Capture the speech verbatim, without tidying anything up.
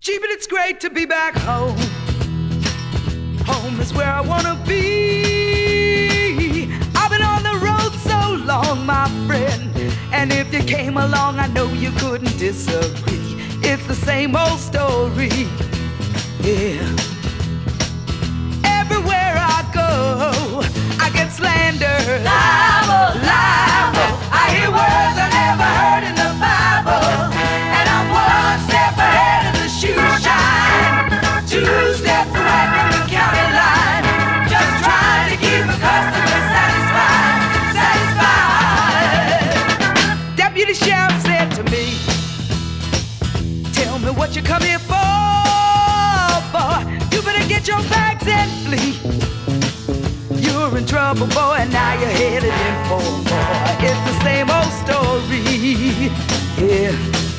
Gee, but it's great to be back home. Home is where I wanna be. I've been on the road so long, my friend, and if you came along, I know you couldn't disagree. It's the same old story, yeah. Everywhere I go, I get slandered. Libel, libel. I hear words I never heard in the Bible, and I'm one step ahead of the shoe shine, two steps away from the county line, just trying to keep a customer satisfied, satisfied. Deputy Sheriff said to me, tell me what you come here for, boy. You better get your bags and flee. You're in trouble, boy, and now you're headed in for more. It's the same old story, yeah.